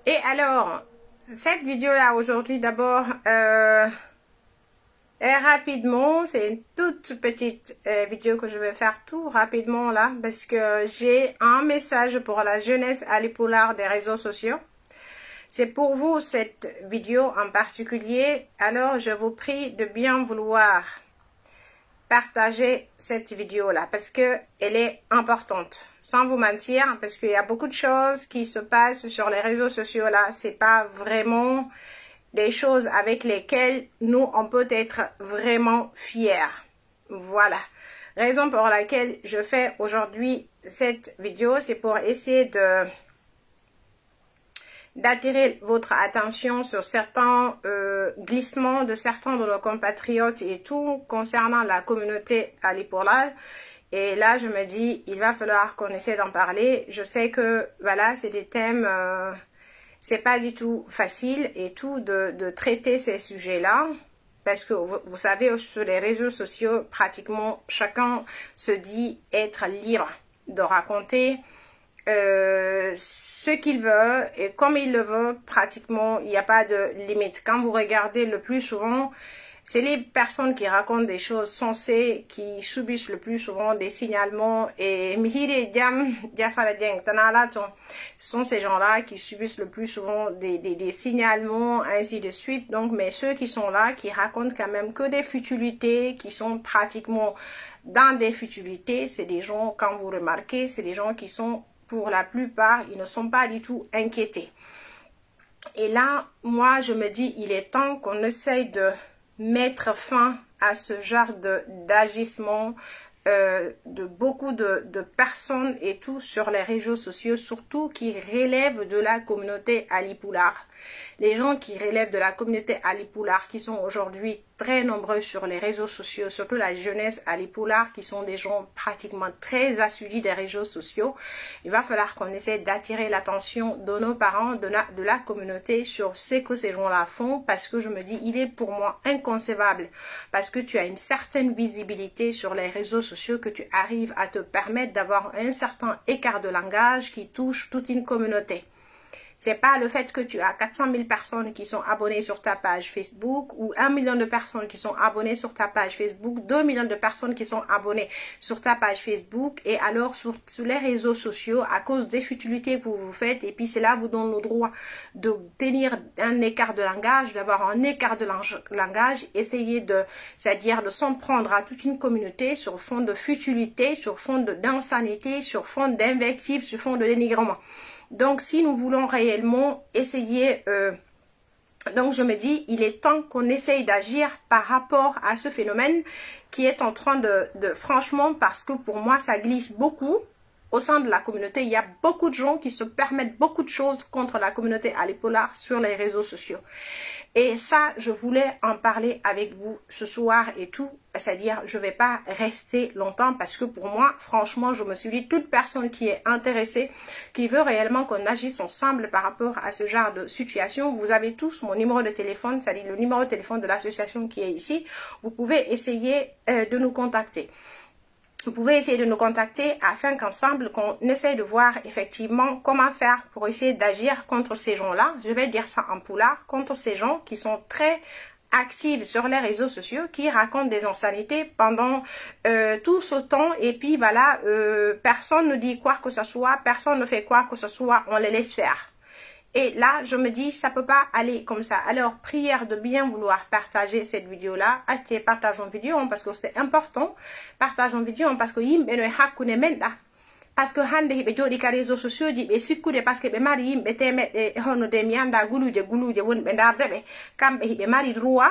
Et alors, cette vidéo-là aujourd'hui, d'abord, rapidement, c'est une toute petite vidéo que je vais faire tout rapidement là, parce que j'ai un message pour la jeunesse alipoulard des réseaux sociaux. C'est pour vous cette vidéo en particulier, alors je vous prie de bien vouloir partager cette vidéo là parce que elle est importante, sans vous mentir, parce qu'il y a beaucoup de choses qui se passent sur les réseaux sociaux là. C'est pas vraiment des choses avec lesquelles nous on peut être vraiment fiers. Voilà, raison pour laquelle je fais aujourd'hui cette vidéo, c'est pour essayer d'attirer votre attention sur certains glissements de certains de nos compatriotes et tout concernant la communauté alipoulard. Et là, je me dis, il va falloir qu'on essaie d'en parler. Je sais que, voilà, c'est des thèmes, c'est pas du tout facile et tout de traiter ces sujets-là. Parce que, vous savez, sur les réseaux sociaux, pratiquement chacun se dit être libre de raconter ce qu'il veut et comme il le veut. Pratiquement il n'y a pas de limite. Quand vous regardez, le plus souvent c'est les personnes qui racontent des choses sensées qui subissent le plus souvent des signalements. Et ce sont ces gens-là qui subissent le plus souvent des signalements, ainsi de suite. Donc, mais ceux qui sont là, qui racontent quand même que des futilités, qui sont pratiquement dans des futilités, c'est des gens, quand vous remarquez, c'est des gens qui sont, pour la plupart, ils ne sont pas du tout inquiétés. Et là, moi, je me dis, il est temps qu'on essaye de mettre fin à ce genre d'agissement de beaucoup de personnes et tout sur les réseaux sociaux, surtout qui relèvent de la communauté alipoulard. Les gens qui relèvent de la communauté alipoulard, qui sont aujourd'hui très nombreux sur les réseaux sociaux, surtout la jeunesse alipoulard, qui sont des gens pratiquement très assidus des réseaux sociaux. Il va falloir qu'on essaie d'attirer l'attention de nos parents, de la communauté sur ce que ces gens-là font, parce que je me dis, il est pour moi inconcevable, parce que tu as une certaine visibilité sur les réseaux sociaux, que tu arrives à te permettre d'avoir un certain écart de langage qui touche toute une communauté. C'est pas le fait que tu as 400 000 personnes qui sont abonnées sur ta page Facebook ou 1 million de personnes qui sont abonnées sur ta page Facebook, 2 millions de personnes qui sont abonnées sur ta page Facebook, et alors sur les réseaux sociaux, à cause des futilités que vous faites, et puis cela vous donne le droit de tenir un écart de langage, d'avoir un écart de langage, essayer c'est-à-dire de s'en prendre à toute une communauté sur fond de futilité, sur fond d'insanité, sur fond d'invective, sur fond de dénigrement. Donc, si nous voulons réellement essayer, donc je me dis, il est temps qu'on essaye d'agir par rapport à ce phénomène qui est en train franchement, parce que pour moi, ça glisse beaucoup au sein de la communauté. Il y a beaucoup de gens qui se permettent beaucoup de choses contre la communauté alipoulard sur les réseaux sociaux. Et ça, je voulais en parler avec vous ce soir et tout. C'est-à-dire, je vais pas rester longtemps parce que pour moi, franchement, je me suis dit, toute personne qui est intéressée, qui veut réellement qu'on agisse ensemble par rapport à ce genre de situation, vous avez tous mon numéro de téléphone, c'est-à-dire le numéro de téléphone de l'association qui est ici. Vous pouvez essayer de nous contacter. Vous pouvez essayer de nous contacter afin qu'ensemble, qu'on essaye de voir effectivement comment faire pour essayer d'agir contre ces gens-là. Je vais dire ça en poulard, contre ces gens qui sont très actifs sur les réseaux sociaux, qui racontent des insanités pendant tout ce temps. Et puis voilà, personne ne dit quoi que ce soit, personne ne fait quoi que ce soit, on les laisse faire. Et là, je me dis, ça peut pas aller comme ça. Alors, prière de bien vouloir partager cette vidéo-là. Achetez, partageons vidéo parce que c'est important. Partageons vidéo parce que yimbe no hakkune menda. Parce que hande hibe jodi ka réseaux sociaux ji be sikkude parce que be mari yimbe temedde hono de mi anda guluje wonbe ndarde be kambe hibe mari droit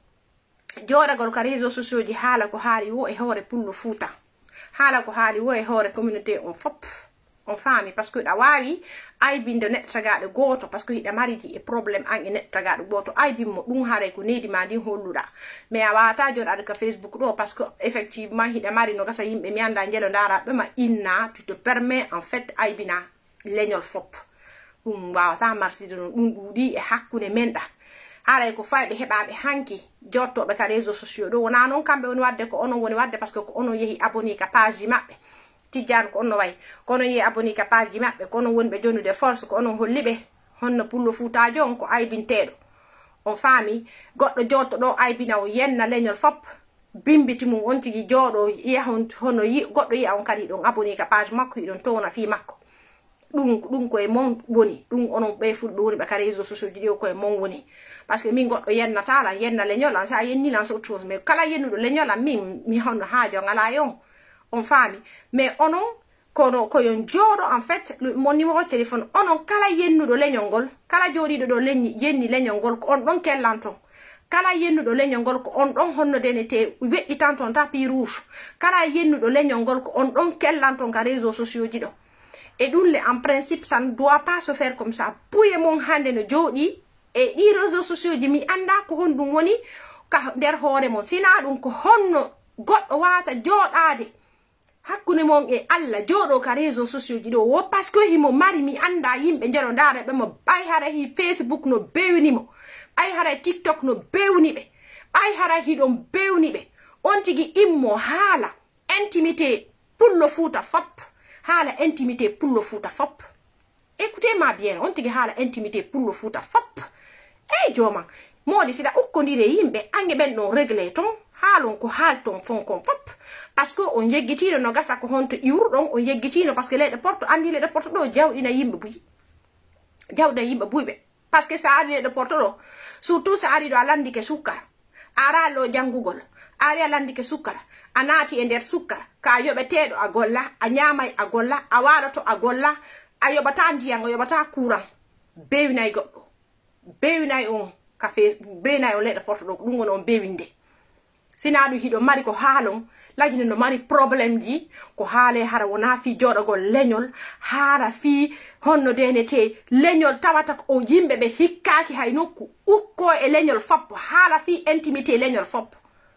jodagol ka réseaux sociaux ji hala ko haali wo e hore pullo fuuta. Hala ko haali wo e hore communauté on fop. On famille parce que da wawi ay binde net tagado goto parce que hida mari di e problème an e net tagado goto ay bimmo dum hare ko nedi ma di holluda mais awata joda ka Facebook do parce que effectivement hida mari no gasa yimbe mi anda ngelo ndara be ma inna tu te permets en fait ay bina leñol fop wawata marsi do dum dudi e hakkunde menda haray ko faybe hebabe hanki jottobe ka réseaux sociaux do wona non kambe woni wadde ko onon woni wadde parce que ko onon yehi abonné ka page mabbe tijjan ko onno way kono yi aboni ka page mabbe kono wonbe jonude force ko onon hollibe honno pullo fuutajo on ko aybinteɗo on faami goɗɗo jotto ɗo aybina o yenna leñol fop bimbiti mum on tigi jooɗo yiya hono goɗɗo yiya on kadi ɗon abonné ka page makko hiɗon towna fi makko ɗum koye mon woni ɗum onon ɓe fulɓe woni ɓe ka réseau sociaux ji ɗi koye mon woni par ce que min goɗɗo yennatalan yenna leñol an sa yennilan so autre chose mais kala yennuɗo leñol an mi honno haajo ngala yon on faami mais onon koyon jooɗo en fait mon numéro de téléphone onon kala yennuɗo leñol ngol kala jooɗiɗo ɗo yenni leñol ngol ko on ɗon kellan ton kala yennuɗo leñol ngol ko on ɗon honno denete weƴƴitan ton tapis rouge kala yennuɗo leñol ngol ko on ɗon kellan ton ka réseaux sociaux ji ɗo et ɗum en principe ça ne doit pas se faire comme ça puye mon hande no jooɗi e ɗi réseaux sociaux ji mi anda ko hon ɗum woni ka nder hoore mon sina ɗum ko honno goɗɗo wata jooɗade hakkunde mon e Allah jooɗo ka réseaux sociaux ji ɗo wo par ce que himo mari mi anda yimɓe jero ndaara ɓe mo ɓay hara hi Facebook no bewnimo ɓay hara TikTok no bewni ɓe ɓay hara hiɗon bewni ɓe on tigi immo haala intimité pullo fuuta fop haala intimité pullo fuuta fop écoutez-moi bien on tigi haala intimité pullo fuuta fop joman moodi siɗa ukkodire yimɓe ange ɓen ɗon réglé ton haalon ko haalton fonkon fop par ce que on yeggitino no gasa ko honto iwruɗon on yeggitino par ce que leyɗe porto andi leyɗe porto ɗo jawɗina yimɓe buyi jawɗa yimɓe buyɓe par ce que sa ari leyɗe porto ɗo surtout sa ari ɗo a landike sukkara ara ɗo janngugol ari a landike sukkara a naati e nder sukkara ka yoɓeteɗo a golla a ñamay a golla a waɗoto a golla a yoɓata ndiyam a yoɓata courant bewinay goɗɗo bewinay on kafe bewinay on leyɗe porto ɗo ɗum woni on bewinde sina ɗum hiɗo mari ko haalon lagine no mari probléme ji ko haale hara wona fi jooɗogol leñol haara fi honno denete leñol tawata ko yimɓe ɓe hikkaki hay nokku ukko e leñol fop haala fi intimité leñol fop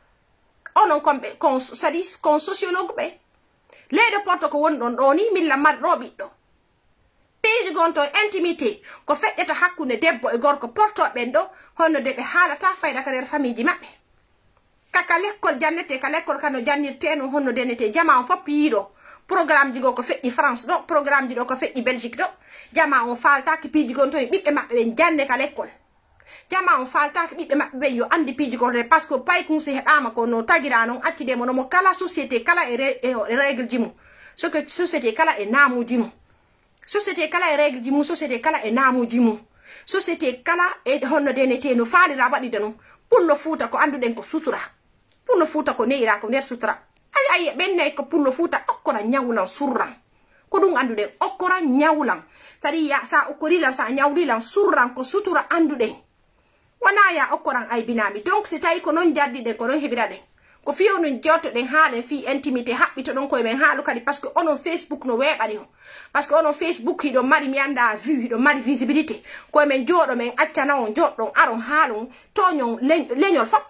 onon komɓe sadi kon sociologue ɓe leyɗe porto ko woni ɗon ɗo ni milla mari ɗo ɓiɗɗo piiji gon to intimité ko feƴƴata hakkunde debbo e gorko portoɓe ɓen ɗo honno de ɓe haalata fayda ka nder famille ji maɓɓe kaka l'école jannete ka l'école kano jannirte no honno denete jama on fop yiiɗo programme ji go ko feƴƴi France ɗo programme ji ɗo ko feƴƴi Belgique ɗo jama on faltaki piiji gon to e ɓiɓɓe maɓɓe ɓen jande ka l'école jama on faltaki ɓiɓɓe maɓɓe ɓen yo andi piiji gon par ce que pay kunsi heɓama ko no tagira noon accide mo nomo kala société kala e règle ji mum so que société kala e naamuji mum société kala e règle ji mum société kala e naamuji mum société kala e honno denete no faalira waɗida noon pullo fuuta ko anduɗen ko sutura pullo fuuta ko neyira ko nder sutura ay ɓennay ko pullo fuuta okkora ñawlan surran ko ɗum anduɗen okkora ñawlan sadi ya sa okkorilan sa ñawlilan surran ko sutura anduɗen wona ya okkoran aybinami donc si tawi ko noon jaddiɗen ko noon heɓira ɗen ko fiyowno jottoɗen haalen fi intimité haɓɓito ɗon koye men haalu kadi par ce que onon Facebook no weeɓani o par ce que onon Facebook hiɗon mari mi anda vue hiɗon mari visibilité koye men jooɗo men accana on joɗɗon aron haalon toñon leñol fop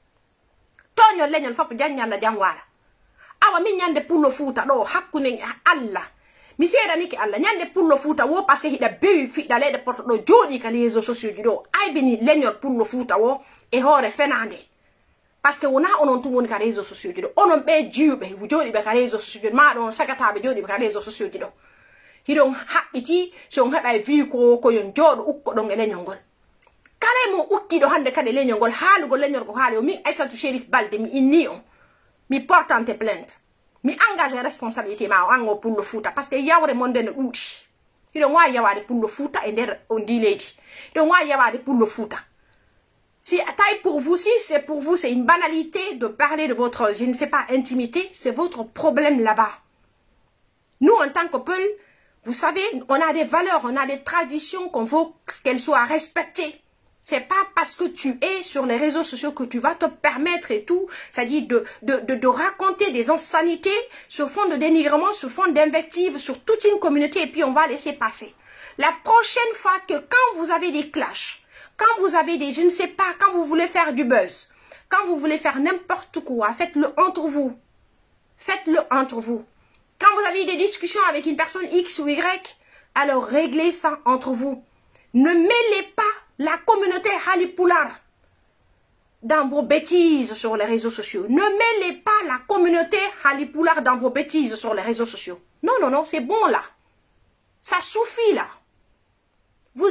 toñol leñol fop janñalla jam waala awa min ñande pullo fuuta ɗo hakkunde Allah mi seedanike Allah ñande pullo fuuta wo par ce que hiɗa bewi fiɗa leyɗe porto ɗo jooɗi ka réseaux sociaux ji ɗo aybini leñol pullo fuuta wo e hoore fenande parce que wona onon tum woni ka réseaux sociaux ji ɗo onon ɓe jiwɓe jooɗiɓe ka réseaux sociaux ji ma ɗon sagataɓe jooɗiɓe ka réseaux sociaux ji ɗo hiɗon haɓɓiti so on heɓa wi koyon jooɗo ukko ɗon e leñol ngol kala mo ukkiɗo hande kadi leñol ngol haalugol leñol ko haali o min Aissatou Chérif Balde mi inni on mi portante plainte mi engage responsabilité ma o an o pullo fuuta par ce que yawre mon nde no ɗuuɗi hiɗon wawi yawade pullo fuuta e nder on ndi leydi hiɗon wawi yawade pullo fuuta si taille pour vous, si c'est pour vous, c'est une banalité de parler de votre, je ne sais pas, intimité, c'est votre problème là-bas. Nous, en tant que peuple, vous savez, on a des valeurs, on a des traditions qu'on veut qu'elles soient respectées. C'est pas parce que tu es sur les réseaux sociaux que tu vas te permettre et tout, c'est-à-dire de raconter des insanités sur fond de dénigrement, sur fond d'invective, sur toute une communauté et puis on va laisser passer. La prochaine fois que quand vous avez des clashs, quand vous avez des, je ne sais pas, quand vous voulez faire du buzz, quand vous voulez faire n'importe quoi, faites-le entre vous. Faites-le entre vous. Quand vous avez des discussions avec une personne X ou Y, alors réglez ça entre vous. Ne mêlez pas la communauté Halipular dans vos bêtises sur les réseaux sociaux. Ne mêlez pas la communauté Halipular dans vos bêtises sur les réseaux sociaux. Non, non, non, c'est bon là. Ça suffit là. Vous assumez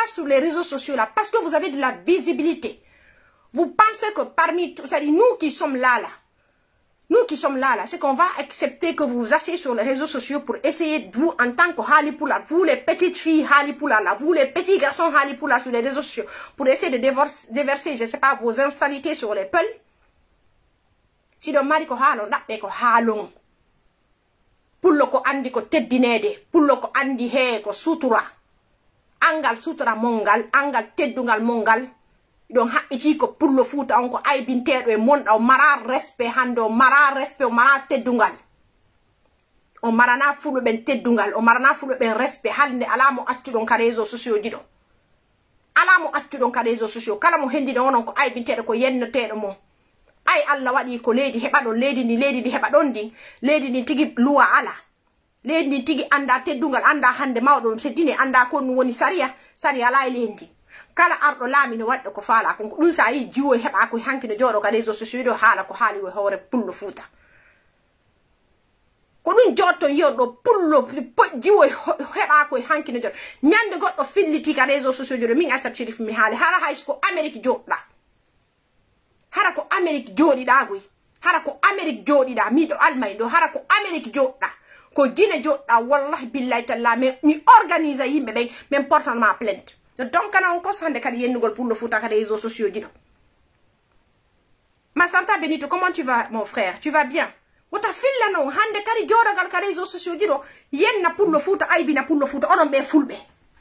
sur les réseaux sociaux là parce que vous avez de la visibilité. Vous pensez que parmi tout, c'est-à-dire nous qui sommes là, c'est qu'on va accepter que vous vous asseyez sur les réseaux sociaux pour essayer de vous, en tant que Halipula, vous les petites filles Halipula là, vous les petits garçons Halipula sur les réseaux sociaux, pour essayer de déverser, je sais pas, vos insanités sur les peuples. Si le mari ko halon, d'appe ko halon. Pour le ko andi ko teddinede, pour le ko andi he ko sutura. Angal sutura mongal, angal teddungal mongal. Donc haɓɓiti ko pullo fuuta on ko aybinteɗo e monɗa o mara respect hande o mara respect o mara teddungal o marana fulɓe ɓen teddungal o marana fulɓe ɓen respect hande ala mo accuɗon ka réseau sociaux ji ɗo ala mo accuɗon ka réseau sociaux kala mo hendiɗo onon ko aybinteɗo ko yenneteɗo mon ay Allah waɗi ko leydi heɓa ɗon leydi ndi heɓa ɗon ndi leydi ndi tigi luwa ala leydi ndi tigi anda teddungal anda hande mawɗo seddine anda ko ɗum woni sariya ala e leydi kala arɗo laami no waɗɗo ko faala kon ko ɗum sa yi jiwo heɓa ko hankino jooɗo ka réseaux sociaux ɗo haala ko haali e hoore pullo fuuta ko ɗum jotto yiyon ɗo pullo jiwo heɓa ko hankino jooɗo ñande goɗɗo filliti ka réseaux sociaux ɗo min Aissatou Chérif mi haali hara hayso ko Amérique joɗɗa hara ko Amérique joɗiɗa goy hara ko Amérique joɗiɗa miɗo Almay ɗo hara ko Amérique joɗɗa ko Guinée joɗɗa wallahi billahi talla mi organise yimɓe ɓen min portanma plainte donc kana on kos hande kadi yennugol pour le foot kadi réseaux sociaux diɗo ma Santa Benito, comment tu vas mon frère, tu vas bien wota filla non hande kadi joɗogal ka réseaux sociaux diɗo yenna pour le foot aybina pour le foot onon ɓe fulɓe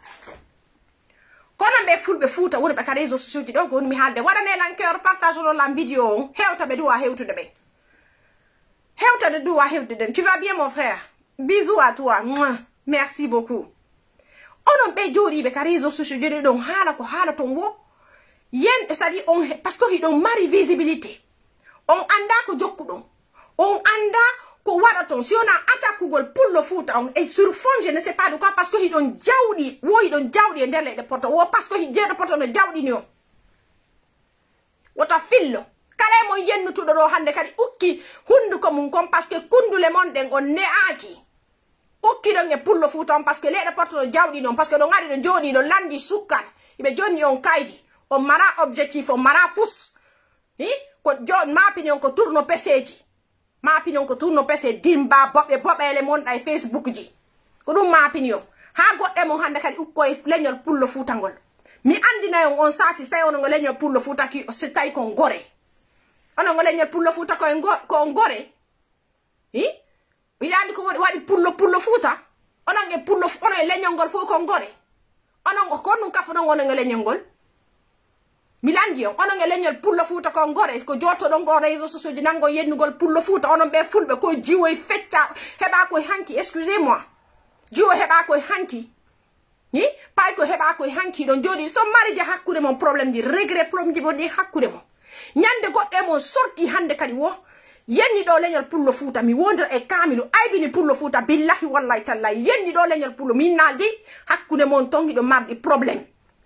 konon ɓe fulɓe fuuta woni ɓe ka réseaux sociaux diɗo ko woni mi haalde waɗane lankeur partage onon la vidéo on hewta ɓe duwa hewtude ɓe hewtade duwa hewtude tu vas bien mon frère, bisous à toi, merci beaucoup. Onon ɓe jooɗiɓe ka réseaux sociaux joɗi ɗon haala ko haala ton wo yen c'est-à-dire on parce que hiɗon mari visibilité on anda ko jokkuɗon on anda ko waɗa ton si wona attaquegol pullo fuuta on et sur fond je ne sais pas de quoi parce que hiɗon jawɗi wo hiɗon jawɗi e nder leyɗe poto wo parce que jeeɗo poto no jawɗini on wota fillo kala mo yennutuɗo ɗo hande kadi ukki hunduko mum kon parce que kundule mon ɗen on ne'aki ukkiɗon e pullo fuuta on parce que leyɗe poto no jawɗi non parce que ɗon ari ɗo jooɗi ɗo landi sukkar iɓe jonni on kaydi on mara objectif on mara pus ko mapini on ko tourno peseji mapini on ko tourno pese dimba boɓele monɗa e Facebook ji ko ɗum mapini on ha goɗɗe mon hande kadi ukkoye leñol pullo fuutangol mi andinayon on sati say onogo leñol pullo fuuta ki so tawi kon gore onogo leñol pullo fuuta ko on gore wiɗandi ko waɗi pullo fuuta onon e pullo onon e leñol ngol fof kon gore onon ko ɗum kafa ɗon onon e leñol ngol mi landi on onon e leñol pullo fuuta kon gore ko jottoɗon ko réseaux sociaux ji nango yennugol pullo fuuta onon ɓe fulɓe ko jiwoy fecca heɓa koye hanki excusez moi jiwo heɓa koye hanki pay ko heɓa koye hanki ɗon jooɗi so maride hakkude mon probléme ji regret probléme ji bonɗi hakkude mon ñande goɗɗe mon sorti hande kadi wo yenni ɗo leñol pullo fuuta mi wondira e kamilu aybini pullo fuuta billahi wallahi tallahi yenni ɗo leñol pullo min naldi hakkude mon ton hiɗo marɗi probléme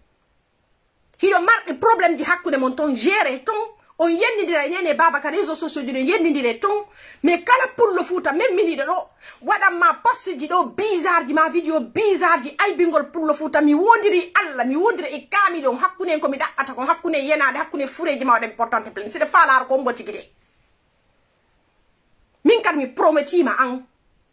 ji hakkude mon ton géré ton on yennidira e nene baba ka réseaux sociaux ji ɗo yennidire ton mais kala pullo fuuta même miniɗo ɗo waɗanma poste ji ɗo bizarre ji ma vidéo bizarre ji aybingol pullo fuuta mi wondiri Allah mi wondira e kamilu on hakkude ko mi ɗaɓɓata kon hakkude yenade hakkude fureji mawɗe importante plein siɗe falaro ko mboti guide min kadi mi prometima an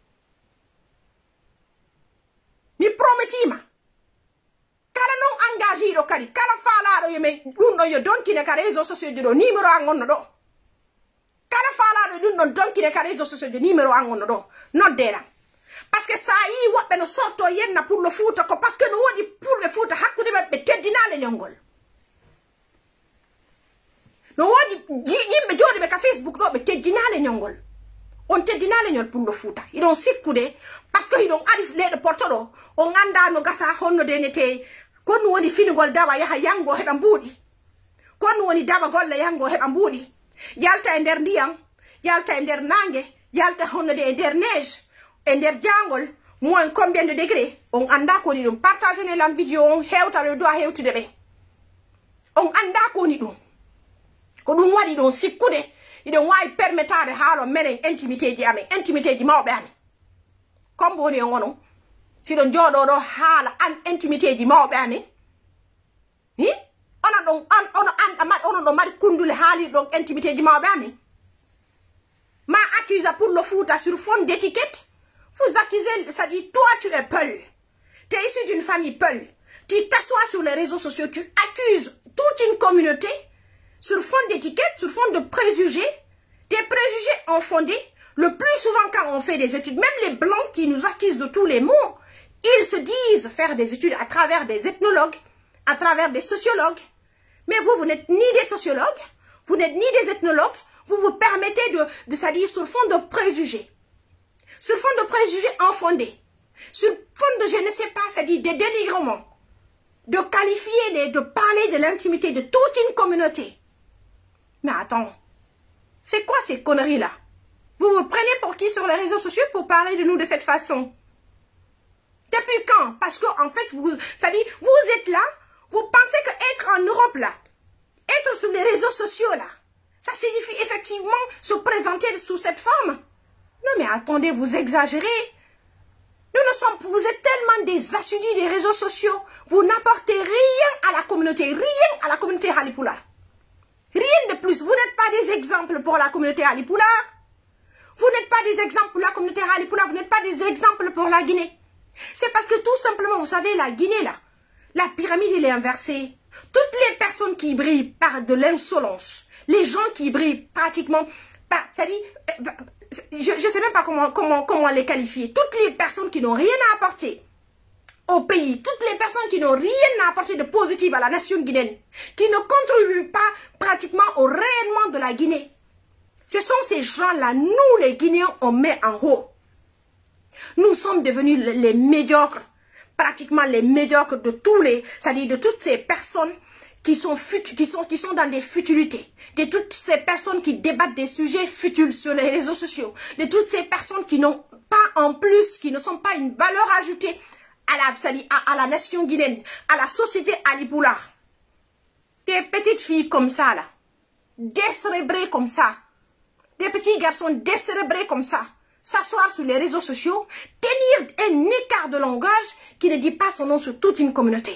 mi prometima kala non engagé ɗo kadi kala faalaɗo yomi ɗum ɗon yo donkine ka réseaux sociaux ji ɗo numéro an gonno ɗo kala faalaɗo ɗum ɗon donkine ka réseaux sociaux ji numéro an gonno ɗo noddeɗam par ce que sa yi woɓɓe no sorto yenna pullo fuuta ko par ce que no woɗi pulɓe fuuta hakkude maɓɓe teddina leñol ngol no woodi yimɓe jooɗiɓe ka Facebook ɗo ɓe teddina leñol ngol on teddina leñol pullo fuuta iɗon sikkude par ce que hiɗon ari leyɗo porto ɗo on anda no gasa honno denete konno woni finugol dawa yaha yango heɓa mbuuɗi konno woni dawa golle yango heɓa mbuuɗi yalta e nder ndiyam yalta e nder nangue yalta honnode e nder neige e nder jangol moins combien de degré on anda ko woni ɗum partage ne lam vidéo on hewta ɗo dowa hewtude ɓe on anda ko woni ɗum ko ɗum waɗi ɗon sikkude iɗon wawi permettade haalo menen intimité ji amen intimité ji mawɓe amen comme woni on onon siɗon jooɗo ɗo haala an intimité ji mawɓe amen intimité m'a accusé pour le foot sur fond d'étiquette. Vous accusez, ça dit, toi tu es Peul. Tu es issu d'une famille Peul. Tu t'assois sur les réseaux sociaux, tu accuses toute une communauté sur fond d'étiquette, sur fond de préjugés. Des préjugés infondés. Le plus souvent quand on fait des études, même les blancs qui nous accusent de tous les maux, ils se disent faire des études à travers des ethnologues, à travers des sociologues. Mais vous n'êtes ni des sociologues, vous n'êtes ni des ethnologues, vous vous permettez c'est-à-dire sur fond de préjugés. Sur fond de préjugés infondés. Sur fond de, je ne sais pas, c'est-à-dire des dénigrements. De qualifier, de parler de l'intimité de toute une communauté. Mais attends, c'est quoi ces conneries-là? Vous vous prenez pour qui sur les réseaux sociaux pour parler de nous de cette façon? Depuis quand? Parce que en fait, c'est-à-dire, vous êtes là, vous pensez que être en Europe là, être sur les réseaux sociaux là, ça signifie effectivement se présenter sous cette forme? Non mais attendez, vous exagérez. Vous êtes tellement des assidus des réseaux sociaux. Vous n'apportez rien à la communauté Halipulaar. Rien de plus. Vous n'êtes pas des exemples pour la communauté Halipulaar. Vous n'êtes pas des exemples pour la communauté Halipulaar. Vous n'êtes pas des exemples pour la Guinée. C'est parce que tout simplement, vous savez, la Guinée là, la pyramide elle est inversée. Toutes les personnes qui brillent par de l'insolence, les gens qui brillent pratiquement, c'est-à-dire, je ne sais même pas comment les qualifier. Toutes les personnes qui n'ont rien à apporter au pays, toutes les personnes qui n'ont rien à apporter de positif à la nation guinéenne, qui ne contribuent pas pratiquement au rayonnement de la Guinée. Ce sont ces gens-là, nous les Guinéens, on met en haut. Nous sommes devenus les médiocres, pratiquement les médiocres de c'est-à-dire de toutes ces personnes qui sont dans des futilités, de toutes ces personnes qui débattent des sujets futiles sur les réseaux sociaux, de toutes ces personnes qui n'ont pas en plus, qui ne sont pas une valeur ajoutée à la nation guinéenne, à la société Halipulaar. Des petites filles comme ça là, décérébrées comme ça, des petits garçons décérébrés comme ça, s'asseoir sur les réseaux sociaux, tenir un écart de langage qui ne dit pas son nom sur toute une communauté.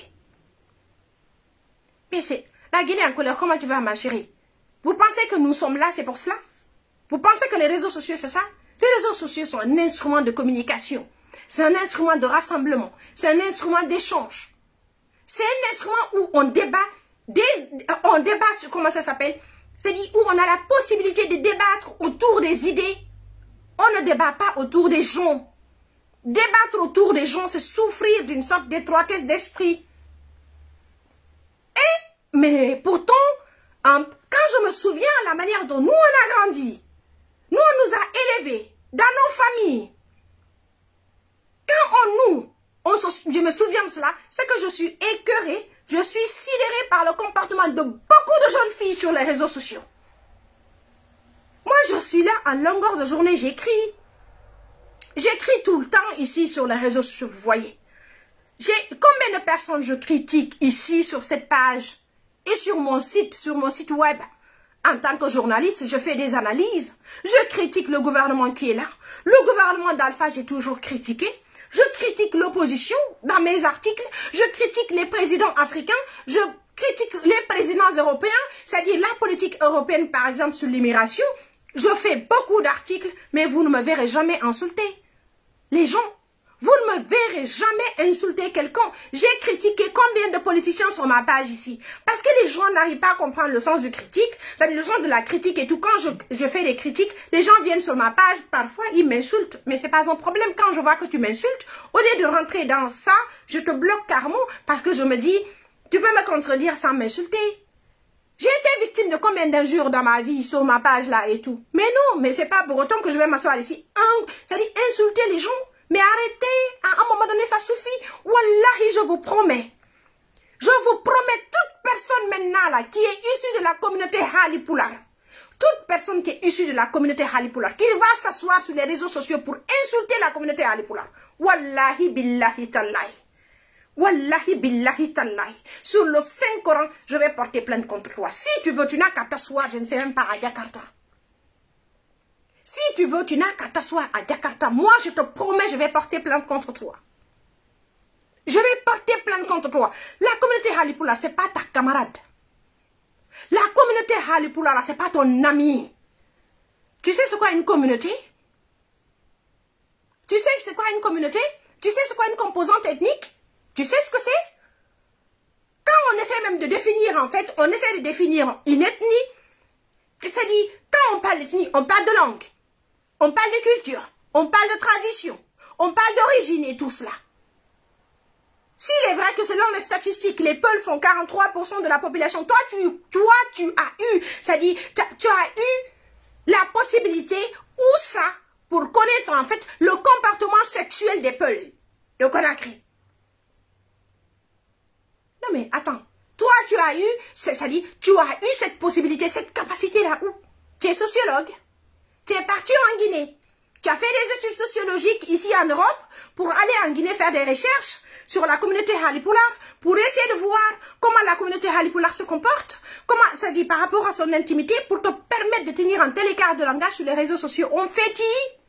Mais c'est la Guinée en colère, comment tu vas, ma chérie? Vous pensez que nous sommes là, c'est pour cela? Vous pensez que les réseaux sociaux, c'est ça? Les réseaux sociaux sont un instrument de communication. C'est un instrument de rassemblement. C'est un instrument d'échange. C'est un instrument où on débat sur comment ça s'appelle? C'est-à-dire où on a la possibilité de débattre autour des idées. On ne débat pas autour des gens. Débattre autour des gens, c'est souffrir d'une sorte d'étroitesse d'esprit. Mais pourtant, quand je me souviens de la manière dont nous on a grandi, nous on nous a élevés dans nos familles. Quand je me souviens de cela, c'est que je suis écœurée, je suis sidérée par le comportement de beaucoup de jeunes filles sur les réseaux sociaux. Moi, je suis là en longueur de journée, j'écris. J'écris tout le temps ici sur les réseaux sociaux, vous voyez. Combien de personnes je critique ici sur cette page et sur mon site web. En tant que journaliste, je fais des analyses. Je critique le gouvernement qui est là. Le gouvernement d'Alpha, j'ai toujours critiqué. Je critique l'opposition dans mes articles. Je critique les présidents africains. Je critique les présidents européens. C'est-à-dire la politique européenne, par exemple, sur l'immigration. Je fais beaucoup d'articles, mais vous ne me verrez jamais insulter. Les gens, vous ne me verrez jamais insulter quelqu'un. J'ai critiqué combien de politiciens sur ma page ici. Parce que les gens n'arrivent pas à comprendre le sens du critique. C'est-à-dire le sens de la critique et tout. Quand je fais des critiques, les gens viennent sur ma page. Parfois, ils m'insultent. Mais c'est pas un problème. Quand je vois que tu m'insultes, au lieu de rentrer dans ça, je te bloque carrément. Parce que je me dis, tu peux me contredire sans m'insulter. J'ai été victime de combien d'injures dans ma vie sur ma page là et tout. Mais non, mais c'est pas pour autant que je vais m'asseoir ici. C'est-à-dire insulter les gens. Mais arrêtez, à un moment donné, ça suffit. Wallahi, je vous promets. Je vous promets, toute personne maintenant là, qui est issue de la communauté Halipulaar, toute personne qui est issue de la communauté Halipulaar, qui va s'asseoir sur les réseaux sociaux pour insulter la communauté Halipulaar, wallahi billahi tallahi. Wallahi billahi tallahi. Sur le Saint-Coran, je vais porter plainte contre toi. Si tu veux, tu n'as qu'à t'asseoir, je ne sais même pas, à Jakarta. Si tu veux, tu n'as qu'à t'asseoir à Jakarta. Moi, je te promets, je vais porter plainte contre toi. Je vais porter plainte contre toi. La communauté Halipulaar, ce n'est pas ta camarade. La communauté Halipula, c'est pas ton ami. Tu sais c'est quoi une communauté? Tu sais c'est quoi une communauté? Tu sais c'est quoi une composante ethnique? Tu sais ce que c'est? Quand on essaie même de définir, en fait, on essaie de définir une ethnie, c'est-à-dire, quand on parle d'ethnie, on parle de langue, on parle de culture, on parle de tradition, on parle d'origine et tout cela. S'il est vrai que selon les statistiques, les Peuls font 43% de la population, toi, tu as eu, c'est-à-dire, tu as eu la possibilité, ou ça, pour connaître, en fait, le comportement sexuel des Peuls de Conakry. Non mais attends, toi tu as eu, c'est-à-dire, tu as eu cette possibilité, cette capacité-là où? Tu es sociologue, tu es parti en Guinée, tu as fait des études sociologiques ici en Europe pour aller en Guinée faire des recherches sur la communauté Halipular, pour essayer de voir comment la communauté Halipular se comporte, comment, c'est-à-dire par rapport à son intimité, pour te permettre de tenir un tel écart de langage sur les réseaux sociaux. On fait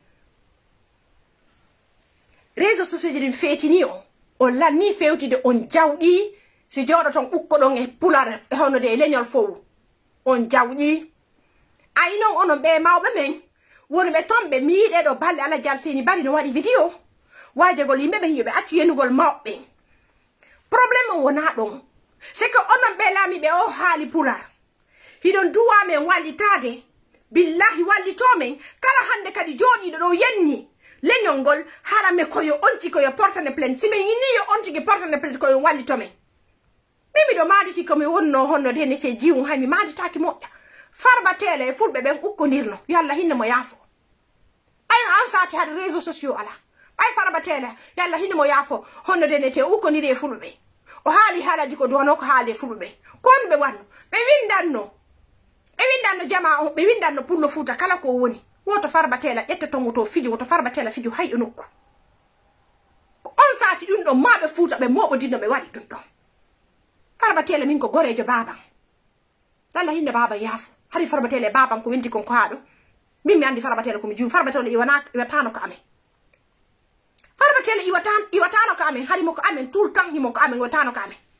réseaux sociaux d'une fête on l'a ni fait de on jaoudi. Si jodo ton ukkodon e pulare hono de leñol fow on jawdi ay non ono be mawbe men woni be tombe miide do balle ala jalsini bari no wadi video waje gol yimbe be yobe accu yenugol mawbe problème wona don c'est que ono be lami be o haali pular hidon duwa men wallitade billahi wallito men kala hande kadi jodi do yenni leñol gol harame koyo onti koyo portane plainte si men yini yo onti ke portane plainte koyo wallito men mimi do maaditi komi wonno honno de ne se jiwu hay mi maaditaki moƴƴa farba tele fulɓe ɓen ukkodirno yalla hinne mo yaafo ay an sati hade réseaux sociaux ala ay farba tele yalla hinne mo yaafo honno de ne te ukkodiri e fulɓe o haali haalaji ko dono ko haali e fulɓe kon ɓe wanno ɓe windanno jama on ɓe windanno pullo Fuuta kala ko woni woto farba tele ƴetta tongo to fiji woto farba tele fiji hay e nokku ko on sati ɗum ɗon maɓe Fuuta ɓe moɓodinno ɓe waɗi ɗum ɗon farba tele min ko gorejo baban dalla hinne baba yaafo hari farba tele baban ko winti kon ko haɗo min mi andi farba tele komi juu farba tele iwatano ko amen farba tele iwatano ko amen hari mo ko amen tout le temps himo ko amen iwatano ko amen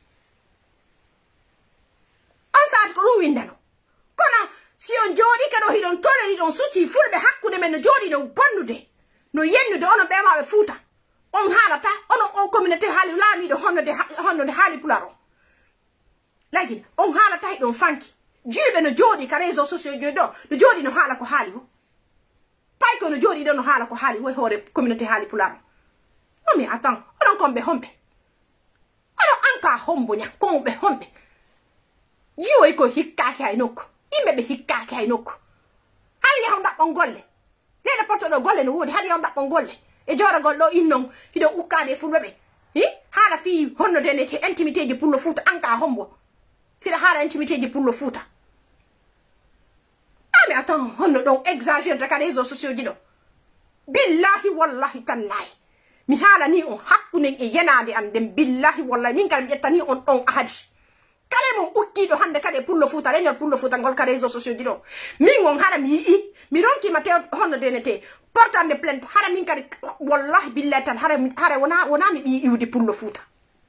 on saati ko ɗum windano kono si on jooɗi kadi hiɗon tolori ɗon suti fulɓe hakkude men no jooɗi no bonnude no yennude onon ɓewaɓe Fuuta on haalata onon on communauté haali laamiɗo honnode haali pular o lagi on haala tahi ɗon fanki juuɓe no jooɗi ka réseaux sociaux joyi ɗo no jooɗi no haala ko haali wo pay ko no jooɗi ɗo no haala ko haali woy hoore communauté haali pular o mi attend oɗon komɓe homɓe oɗon anka hombo ñam konɓe homɓe jiwoy ko hikkaki hay nokku yimɓe ɓe hikkaki hay nokku hay yaw ɗaɓɓon golle leyɗe pottoɗo golle no woodi hade yaw ɗaɓɓon golle e jooragol ɗo innon hiɗon ukkade fulɓe ɓe haala fi honno de nete intimité ji pullo Fuuta anka hombo sira haala intimité ji pullo Fuuta mais attends honno ɗon exagére ka réseaux sociaux ji ɗo billahi wallahi tallahi mi haala ni on hakkunen e yenade am den billahi wallahi min kala mi ƴettani on ɗon ahadi kala mon ukkiɗo hande kadi e pullo Fuuta leñol pullo Fuuta ngol ka réseaux sociaux ji ɗo min on hara mi yii mi ronkima te honno denete portande plainte hara min kadi wallahi billahi tan hara wona mi ɓi iwde pullo Fuuta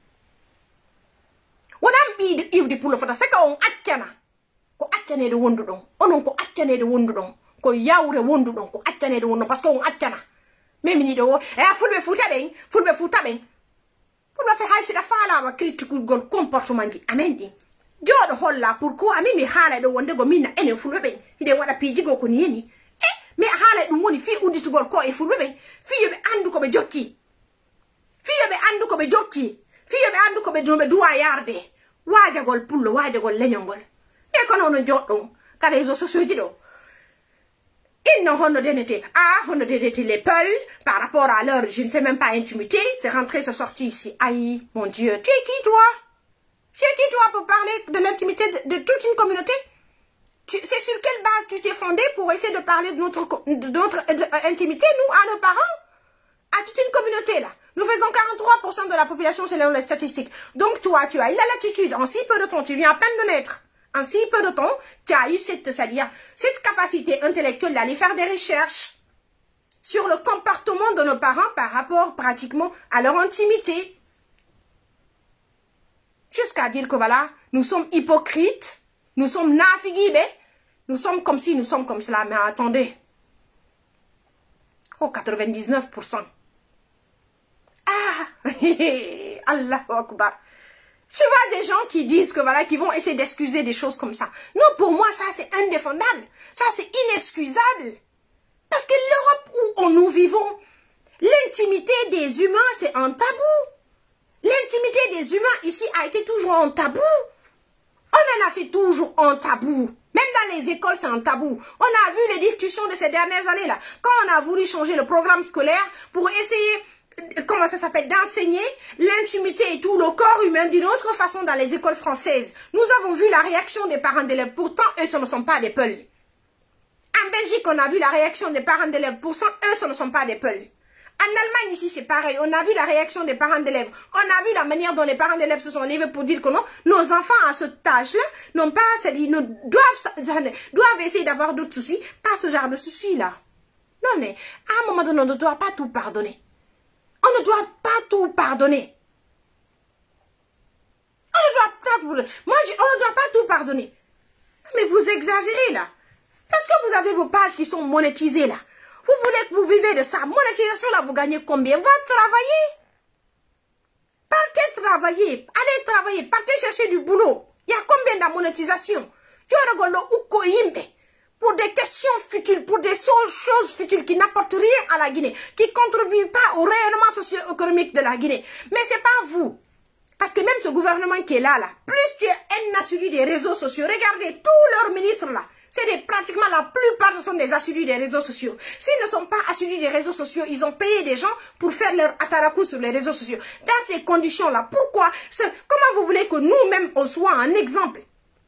wona mi ɓi iwde pullo Fuuta c'est que on accana ko accanede wondu ɗon onon ko accanede wondu ɗon ko yawre wondu ɗon ko accanede wondu parce que on accana mimi ɗo fulɓe Fuuta ɓen fulɓe fe hay siɗa faalama critique gol comportement ji amen ɗin jooɗo holla pourquoi mimi haala ɗo wondego minna enen fulɓe ɓen hiɗen waɗa piijigo ko ni yeni mais haala ɗum woni fi udditugol ko e fulɓe ɓen fiyoɓe andu koɓe jokki fiyoɓe andu koɓe jokki fiyoɓe andu koɓe noɓe duwa yarde waajagol pullo waajagol leñol ngol mais kono ono joɗɗon ka réseaux sociaux ji ɗo inno honno denete honno denete les Peuls par rapport à leur je ne sais même pas intimité c'est rentré c'est sorti ici aïe mon Dieu tu es qui toi pour parler de l'intimité de toute une communauté c'est sur quelle base tu t'es fondé pour essayer de parler de notre intimité nous à nos parents à toute une communauté là nous faisons 43% de la population selon les statistiques donc toi tu as eu la latitude en si peu de temps tu viens à peine de naître en si peu de temps, tu as eu cette capacité intellectuelle d'aller faire des recherches sur le comportement de nos parents par rapport pratiquement à leur intimité. Jusqu'à dire que voilà, nous sommes hypocrites Nous sommes nafigibé. Nous sommes comme ci, nous sommes comme cela. Mais attendez. Oh, 99%. Ah, Allahu Akbar. Je vois des gens qui disent que voilà, qui vont essayer d'excuser des choses comme ça. Non, pour moi, ça c'est indéfendable. Ça c'est inexcusable. Parce que l'Europe où nous vivons, l'intimité des humains, c'est un tabou. L'intimité des humains ici a été toujours un tabou. On en a fait toujours un tabou. Même dans les écoles, c'est un tabou. On a vu les discussions de ces dernières années-là. Quand on a voulu changer le programme scolaire pour essayer, comment ça s'appelle, d'enseigner l'intimité et tout, le corps humain d'une autre façon dans les écoles françaises. Nous avons vu la réaction des parents d'élèves. Pourtant, eux, ce ne sont pas des peuls. En Belgique, on a vu la réaction des parents d'élèves. Pourtant, eux, ce ne sont pas des peuls. En Allemagne, ici, c'est pareil. On a vu la réaction des parents d'élèves. On a vu la manière dont les parents d'élèves se sont levés pour dire que non, nos enfants à ce âge-là n'ont pas, c'est-à-dire, doivent essayer d'avoir d'autres soucis, pas ce genre de soucis-là. Non, mais à un moment donné, on ne doit pas tout pardonner. On ne doit pas tout pardonner. On ne doit pas, on ne doit pas tout pardonner. Mais vous exagérez là. Parce que vous avez vos pages qui sont monétisées là. Vous voulez que vous vivez de ça. Monétisation là, vous gagnez combien? Va travailler. Partez travailler. Allez travailler. Partez chercher du boulot. Il y a combien de monétisation? Pour des questions futiles, pour des choses futiles qui n'apportent rien à la Guinée, qui ne contribuent pas au rayonnement socio-économique de la Guinée. Mais c'est pas vous. Parce que même ce gouvernement qui est là, plus tu es un assidus des réseaux sociaux, regardez tous leurs ministres là. C'est pratiquement la plupart ce sont des assidus des réseaux sociaux. S'ils ne sont pas assidus des réseaux sociaux, ils ont payé des gens pour faire leur atarakou sur les réseaux sociaux. Dans ces conditions-là, pourquoi? Comment vous voulez que nous-mêmes on soit un exemple?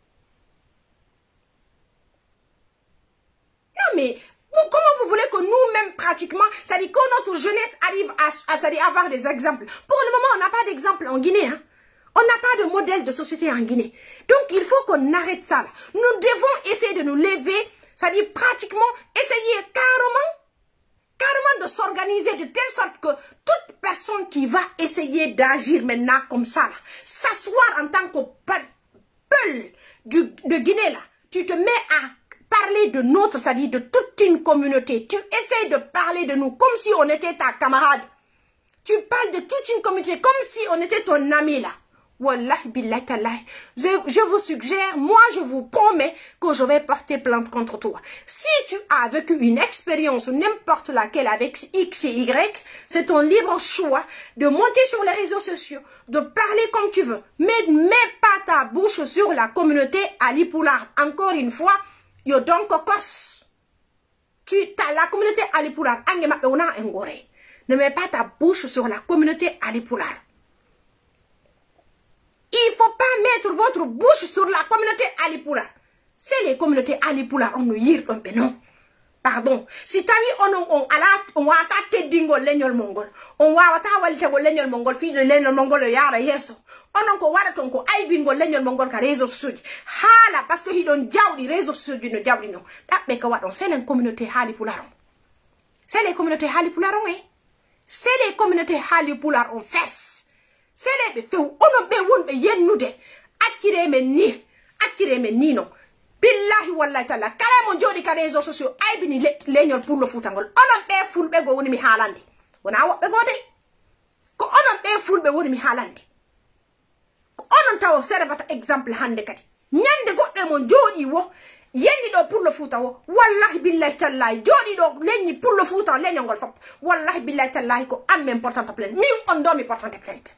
Non mais, comment vous voulez que nous-mêmes pratiquement, c'est-à-dire que notre jeunesse arrive à avoir des exemples? Pour le moment, on n'a pas d'exemple en Guinée, hein. On n'a pas de modèle de société en Guinée. Donc, il faut qu'on arrête ça. Là. Nous devons essayer de nous lever, c'est-à-dire pratiquement essayer carrément de s'organiser de telle sorte que toute personne qui va essayer d'agir maintenant comme ça, s'asseoir en tant que peuple de Guinée, là, tu te mets à parler de notre, c'est-à-dire de toute une communauté. Tu essaies de parler de nous comme si on était ta camarade. Tu parles de toute une communauté comme si on était ton ami, là. Wallahi billahi tallahi. Je vous suggère, moi je vous promets que je vais porter plainte contre toi. Si tu as vécu une expérience n'importe laquelle avec X et Y, c'est ton libre choix de monter sur les réseaux sociaux, de parler comme tu veux. Mais mets pas ta bouche sur la communauté Ali Poulard. Encore une fois, yo donc kokos. La communauté Ali Poulard. Ne mets pas ta bouche sur la communauté Ali Poulard. Il ne faut pas mettre votre bouche sur la communauté Alipoula. C'est les communautés Alipoula, on nous yir un peu, non. Pardon. Si t'as mis on va attaquer dingo l'aignol mongol. On va attaquer l'aignol mongol, fille de l'aignol mongol, le yara yeso. On ko wara tonko ay bingo l'aignol mongol ka réseau social. Hala, parce que il don jawdi réseau social no jawdi no. Dabbe ka wadon, c'est les communautés Alipoula. C'est les communautés Alipoula, hein. C'est les communautés Alipoula, on fesse. C'est les feux, on be won be yen nude, akire me ni no. Billahi wallahi ta'ala, kala mon jodi ka réseaux sociaux, ay bini leñol pour le foutangol. On be fulbe go woni mi halande. Wona wobbe go de. Ko on be fulbe woni mi halande. Ko on taw servata exemple hande kati. Nyande godde mon jodi wo, yendi do pour le fouta wo. Wallahi billahi ta'ala, jodi do leñi pour le fouta leñol fop. Wallahi billahi ta'ala ko am importante plainte. Mi on do mi importante plainte.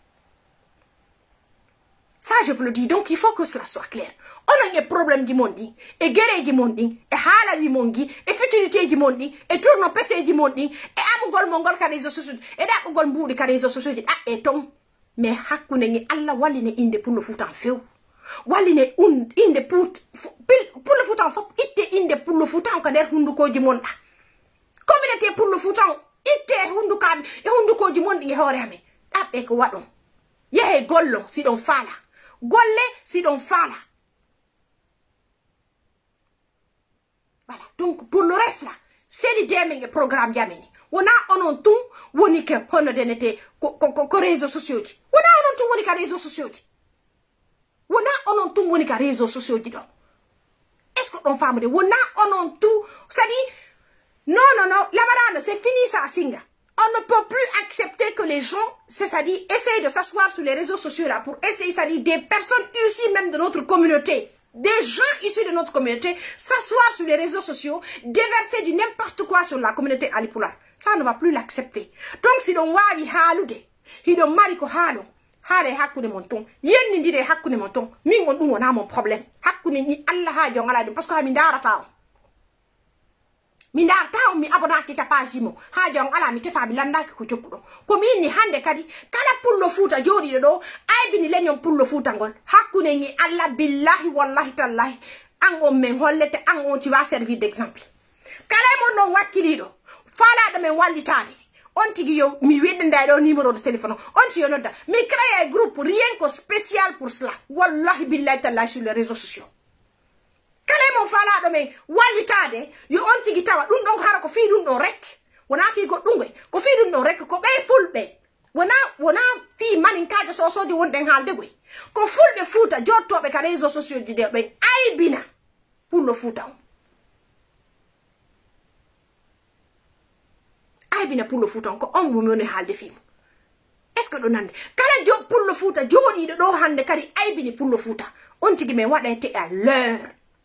Ça, je vous le dis. Donc, il faut que cela soit clair. On a un problème du monde, et guerre du monde, et hala du monde, et futilité du monde, et tourne PC du monde, et amugol mongol ka réseaux sociaux, et d'amugol mboudi ka réseaux sociaux, et tom. Mais hakune Allah waline inde pour le foot en feu. Waline inde pour le foot en feu, ite inde pour le foot en kader hunduko du monde. Communauté pour le foot en, ite hundukam, et hunduko du monde, et horame. Tape ko wadon. Yehe gollo, si don fala. Golle si l'on fala. Voilà. Donc, pour le reste là, c'est l'idée de programme Yameni. On a tout, on y a on a des réseaux sociaux. On a tout, on y a réseaux sociaux. Wona onon tout woni ka réseaux sociaux di do. Est-ce que on femme de wona onon tout, ça dit non, la madame, c'est fini ça, Singa. On ne peut plus accepter que les gens, c'est-à-dire, essayent de s'asseoir sur les réseaux sociaux là pour essayer, c'est-à-dire, des personnes issues même de notre communauté, des gens issus de notre communauté, s'asseoir sur les réseaux sociaux, déverser du n'importe quoi sur la communauté Halipular. Ça, on ne va plus l'accepter. Donc, si l'on voit halude, si l'on marie ko halo, hale hakune monton, yen ni dire hakune monton, mi on a mon problème. Hakune ni Allah ha jongala dum parce que mi ndara taw. Mindar taw mi abona ki kapaji mo ha jong ala mi tefa bi landa ko cokkudo ko min ni hande kadi kala pullo futa jodi do ay bini lenyon pullo futa ngol hakune ni alla billahi wallahi tallahi an on men hollete an on tu vas servir d'exemple kala mo non wakilido fala de men wallitade on tigi yo mi wedda do numéro de téléphone on ti yo nodda mi créer un groupe rien que spécial pour cela wallahi billahi tallahi sur les réseaux sociaux. Kale mon fala do men walitade yo on tigi tawa dum don hara ko fi dum do rek wona fi go dum ko fi dum do rek ko be fulbe wona fi manin kaja so di won den halde goy ko fulbe futa jottobe ka réseaux sociaux di de ben ay bina pour le futa ay bina pour le futa ko on mo ne halde fi est-ce que do nande kala jo pour le futa jodi do hande kadi ay bini pour le futa on tigi men wada te à l'heure.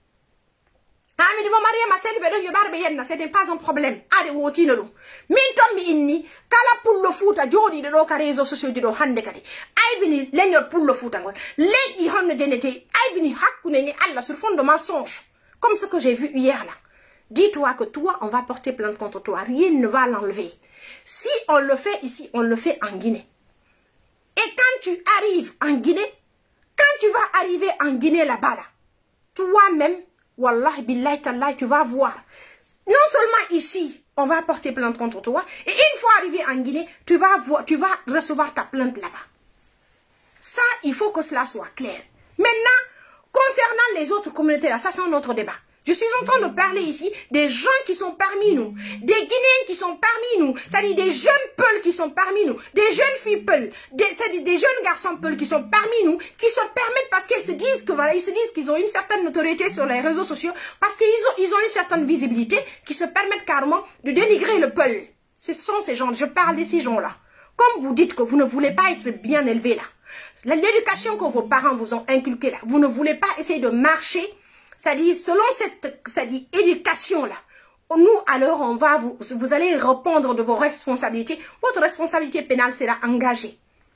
Ami mo Maria ma sedi be do yo barbe yenna c'est pas un problème ade wotino dum min tombi inni kala pullo futa jodi de do ka réseaux sociaux di do hande kadi ay bini leñor pullo futa ngol leji honno denete ay bini hakune ni Allah sur fond de mensonge comme ce que j'ai vu hier là. Dis-toi que toi on va porter plainte contre toi, rien ne va l'enlever. Si on le fait ici, on le fait en Guinée. Et quand tu arrives en Guinée, quand tu vas arriver en Guinée là-bas là, toi-même Wallah billahi tallahi, tu vas voir. Non seulement ici, on va porter plainte contre toi, et une fois arrivé en Guinée, tu vas recevoir ta plainte là-bas. Ça, il faut que cela soit clair. Maintenant, concernant les autres communautés là, ça c'est un autre débat. Je suis en train de parler ici des gens qui sont parmi nous, des Guinéens qui sont parmi nous, c'est-à-dire des jeunes Peuls qui sont parmi nous, des jeunes filles Peuls, c'est-à-dire des jeunes garçons Peuls qui sont parmi nous, qui se permettent parce qu'ils se disent que voilà, ils se disent qu'ils ont une certaine notoriété sur les réseaux sociaux, parce qu'ils ont une certaine visibilité, qui se permettent carrément de dénigrer le Peul. Ce sont ces gens, je parle de ces gens-là. Comme vous dites que vous ne voulez pas être bien élevé là, l'éducation que vos parents vous ont inculquée là, vous ne voulez pas essayer de marcher. C'est-à-dire, selon cette éducation-là, nous, alors, vous allez répondre de vos responsabilités. Votre responsabilité pénale sera engagée.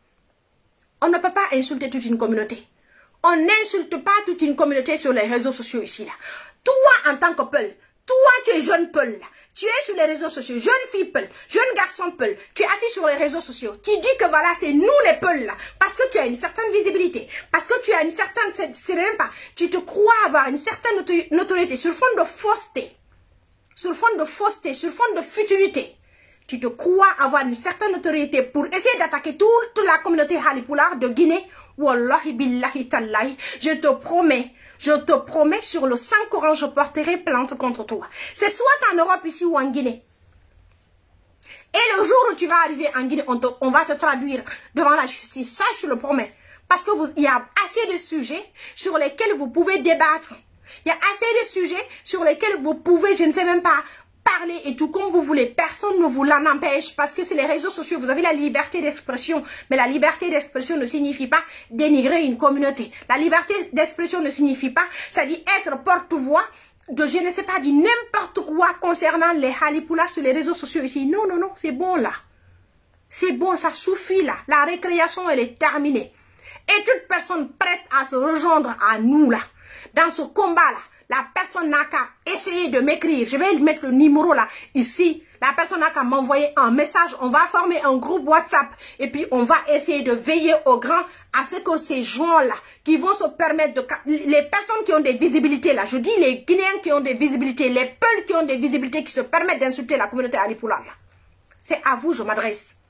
On ne peut pas insulter toute une communauté. On n'insulte pas toute une communauté sur les réseaux sociaux ici, là. Toi, en tant que Peul, toi, tu es jeune Peul, là. Tu es sur les réseaux sociaux, jeune fille Peul, jeune garçon Peul, tu es assis sur les réseaux sociaux, tu dis que voilà, c'est nous les Peuls là, parce que tu as une certaine visibilité, parce que tu as une certaine, c'est même pas, tu te crois avoir une certaine notoriété sur fond de fausseté, sur fond de futilité, tu te crois avoir une certaine notoriété pour essayer d'attaquer toute la communauté Halipular de Guinée. Wallahi billahi tallahi, je te promets sur le Saint-Coran, je porterai plainte contre toi. C'est soit en Europe ici ou en Guinée. Et le jour où tu vas arriver en Guinée, on va te traduire devant la justice. Ça, je le promets. Parce que il y a assez de sujets sur lesquels vous pouvez débattre. Il y a assez de sujets sur lesquels vous pouvez, je ne sais même pas, parler et tout comme vous voulez. Personne ne vous l'en empêche parce que c'est les réseaux sociaux. Vous avez la liberté d'expression. Mais la liberté d'expression ne signifie pas dénigrer une communauté. La liberté d'expression ne signifie pas, c'est-à-dire être porte-voix de je ne sais pas, du n'importe quoi concernant les Halipular sur les réseaux sociaux ici. Non, non, non, c'est bon là. C'est bon, ça suffit là. La récréation, elle est terminée. Et toute personne prête à se rejoindre à nous là, dans ce combat là, la personne n'a qu'à essayer de m'écrire. Je vais mettre le numéro là, ici. La personne n'a qu'à m'envoyer un message. On va former un groupe WhatsApp. Et puis, on va essayer de veiller au grand à ce que ces gens-là, qui vont se permettre de... Les personnes qui ont des visibilités là, je dis les Guinéens qui ont des visibilités, les Peuls qui ont des visibilités, qui se permettent d'insulter la communauté Halipular là. C'est à vous, je m'adresse.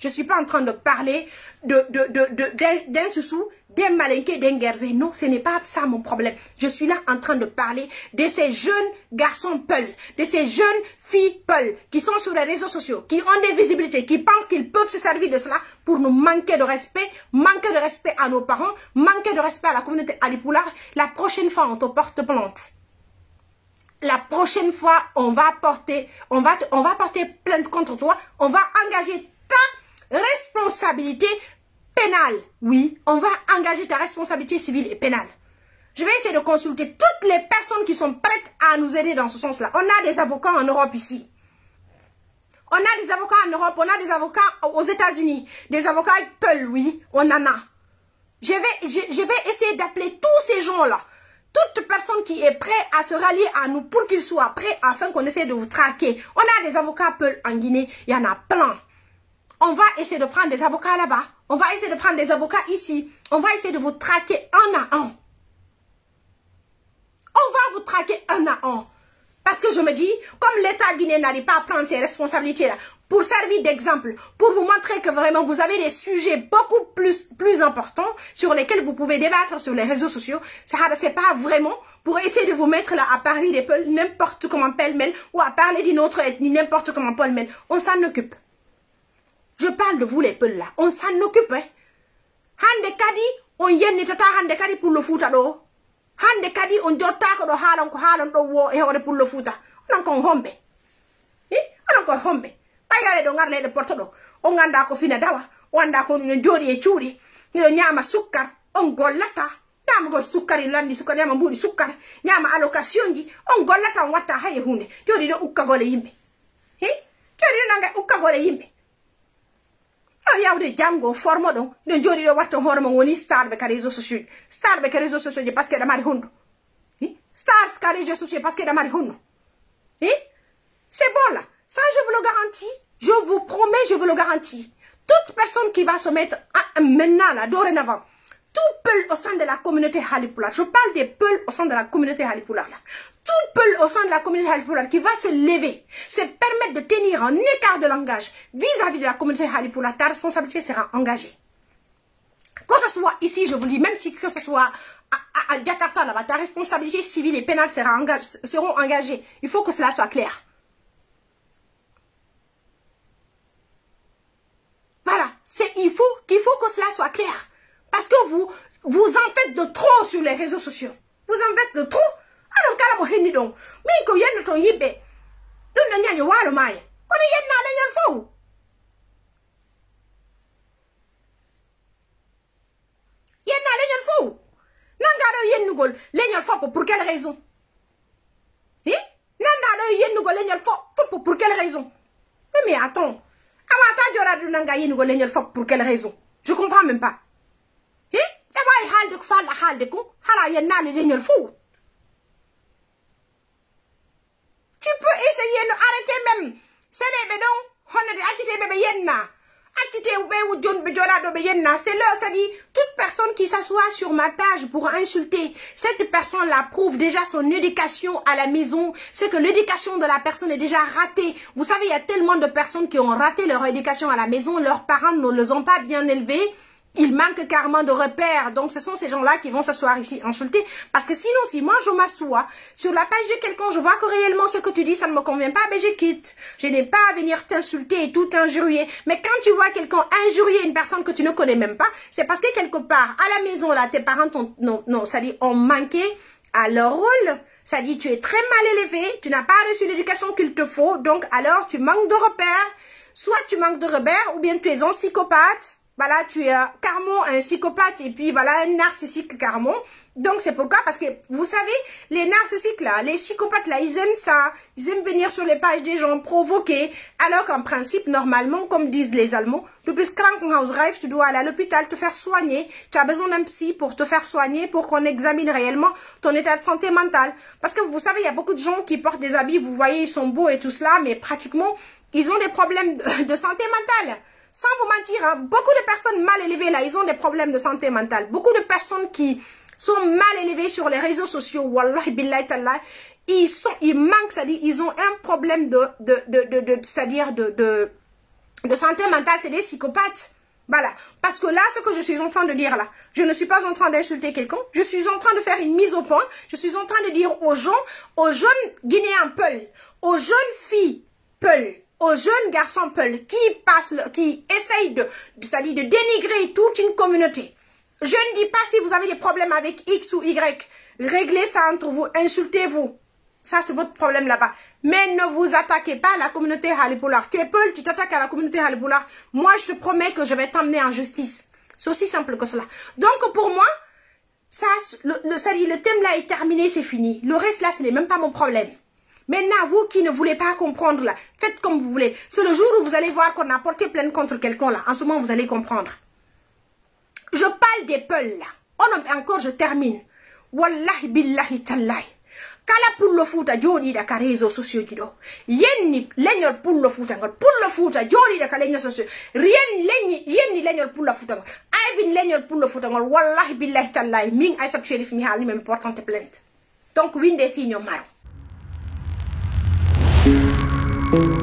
Je suis pas en train de parler d'un Soussou, d'un Malinké, d'un Guerzé. Non, ce n'est pas ça mon problème. Je suis là en train de parler de ces jeunes garçons Peul, de ces jeunes filles Peul, qui sont sur les réseaux sociaux, qui ont des visibilités, qui pensent qu'ils peuvent se servir de cela pour nous manquer de respect à nos parents, manquer de respect à la communauté Halipoulard. La prochaine fois, on te porte plainte. La prochaine fois, on va porter plainte contre toi. On va engager ta responsabilité pénale. Oui, on va engager ta responsabilité civile et pénale. Je vais essayer de consulter toutes les personnes qui sont prêtes à nous aider dans ce sens-là. On a des avocats en Europe ici. On a des avocats en Europe, on a des avocats aux États-Unis. Des avocats Peul, oui, on en a. Je vais essayer d'appeler tous ces gens-là. Toute personne qui est prête à se rallier à nous pour qu'ils soient prêts afin qu'on essaie de vous traquer. On a des avocats Peul en Guinée, il y en a plein. On va essayer de prendre des avocats là-bas. On va essayer de prendre des avocats ici. On va essayer de vous traquer un à un. On va vous traquer un à un. Parce que je me dis, comme l'État guinéen n'arrive pas à prendre ses responsabilités-là, pour servir d'exemple, pour vous montrer que vraiment vous avez des sujets beaucoup plus importants sur lesquels vous pouvez débattre sur les réseaux sociaux, c'est pas vraiment pour essayer de vous mettre là à parler des Peuls n'importe comment pêle-mêle ou à parler d'une autre ethnie n'importe comment pêle-mêle. On s'en occupe. Je parle de vous les Peuls là, on s'en occupe. Hein. Hande kadi, on yenni tata hande kadi pour le foot do. Hande kadi on jotta ko do halan do wo e hore pour le foot. On ko hombe. On ko hombe. Ayale do ngarle de porto do. On ganda ko fina dawa, wanda ko no jodi e ciuri. Ni nyama sukkar, on gollata. Nyama gol sukkari landi sukkar nyama mbudi sukkar, nyama allocation ji, on gollata on watta haye hunde. Jodi do ukka gole yimbe. Jodi do nanga ukka gole yimbe. Yawde jango formo don no jodi do watto hormo woni star be réseaux sociaux parce que da mari hondo stars ka réseaux sociaux parce que da mari hondo c'est bon là, ça je vous le garantis, je vous promets, je vous le garantis. Toute personne qui va se mettre maintenant là dorénavant, tout Peul au sein de la communauté Halipoulard, je parle des Peuls au sein de la communauté Halipoulard là, tout Peul au sein de la communauté Halipoulard qui va se lever, se permettre de tenir un écart de langage vis-à-vis de la communauté Halipoulard, ta responsabilité sera engagée. Que ce soit ici, je vous le dis, même si que ce soit à Jakarta là-bas, ta responsabilité civile et pénale seront engagées. Il faut que cela soit clair. Voilà, il faut que cela soit clair. Parce que vous en faites de trop sur les réseaux sociaux. Vous en faites de trop. Alors, kala mo henni don. Mi ko yenno ton yibbe. Dum na nyanyo walo maye. Ko de yenna la nyan fo. Yenna la nyan fo. Nanga do yennu gol le nyan fo pour quelle raison? Nanda do yennu gol le nyan fo pour quelle raison? Mais attends. Amata jora do nanga yennu gol le nyan fo pour quelle raison? Je comprends même pas. D'abord, halde ko falla halde ko hala yenna le nyan fo. Tu peux essayer de arrêter même. C'est les bédons. On a dit bébé yenna. C'est là, ça dit, toute personne qui s'assoit sur ma page pour insulter, cette personne-là prouve déjà son éducation à la maison. C'est que l'éducation de la personne est déjà ratée. Vous savez, il y a tellement de personnes qui ont raté leur éducation à la maison. Leurs parents ne les ont pas bien élevés. Ils manquent carrément de repères. Donc, ce sont ces gens-là qui vont s'asseoir ici insulter. Parce que sinon, si moi, je m'assois sur la page de quelqu'un, je vois que réellement ce que tu dis, ça ne me convient pas, ben je quitte. Je n'ai pas à venir t'insulter et tout injurier. Mais quand tu vois quelqu'un injurier une personne que tu ne connais même pas, c'est parce que quelque part, à la maison, là, tes parents ça dit, ont manqué à leur rôle. Ça dit, tu es très mal élevé, tu n'as pas reçu l'éducation qu'il te faut, donc alors tu manques de repères. Soit tu manques de repères, ou bien tu es un psychopathe. Voilà, tu es carrément un psychopathe et puis voilà, un narcissique carrément. Donc c'est pourquoi, parce que vous savez, les narcissiques là, les psychopathes là, ils aiment ça. Ils aiment venir sur les pages des gens, provoquer. Alors qu'en principe, normalement, comme disent les Allemands, du bist Krankenhausreif, tu dois aller à l'hôpital te faire soigner. Tu as besoin d'un psy pour te faire soigner, pour qu'on examine réellement ton état de santé mentale. Parce que vous savez, il y a beaucoup de gens qui portent des habits, vous voyez, ils sont beaux et tout cela, mais pratiquement, ils ont des problèmes de santé mentale. Sans vous mentir, hein, beaucoup de personnes mal élevées là, ils ont des problèmes de santé mentale. Beaucoup de personnes qui sont mal élevées sur les réseaux sociaux, wallahi billahi tallah, ils manquent, c'est-à-dire, ils ont un problème c'est-à-dire de santé mentale, c'est des psychopathes. Voilà. Parce que là, ce que je suis en train de dire là, je ne suis pas en train d'insulter quelqu'un. Je suis en train de faire une mise au point. Je suis en train de dire aux gens, aux jeunes Guinéens Peul, aux jeunes filles Peul, aux jeunes garçons Peul, qui essayent c'est-à-dire de dénigrer toute une communauté. Je ne dis pas si vous avez des problèmes avec X ou Y. Réglez ça entre vous, insultez-vous. Ça, c'est votre problème là-bas. Mais ne vous attaquez pas à la communauté Halipolar. Tu es Peul, tu t'attaques à la communauté Halipolar. Moi, je te promets que je vais t'emmener en justice. C'est aussi simple que cela. Donc, pour moi, ça, le thème là est terminé, c'est fini. Le reste là, ce n'est même pas mon problème. Maintenant, vous qui ne voulez pas comprendre là, faites comme vous voulez. C'est le jour où vous allez voir qu'on a porté plainte contre quelqu'un là. En ce moment, vous allez comprendre. Je parle des Peuls là. Oh, encore, je termine. Wallahi billahi tallahi. Kala pullo futa jodi da ka réseaux sociaux gido. Yenni leñol pullo futa ngol. Pullo futa jodi da ka leñol sociaux. Yenni leñol pullo futa ngol. Ayvin leñol pullo futa ngol. Wallahi billahi tallahi. Ming Aïssa Chérif mi hal ni même portante plainte. Donc winde signo maro.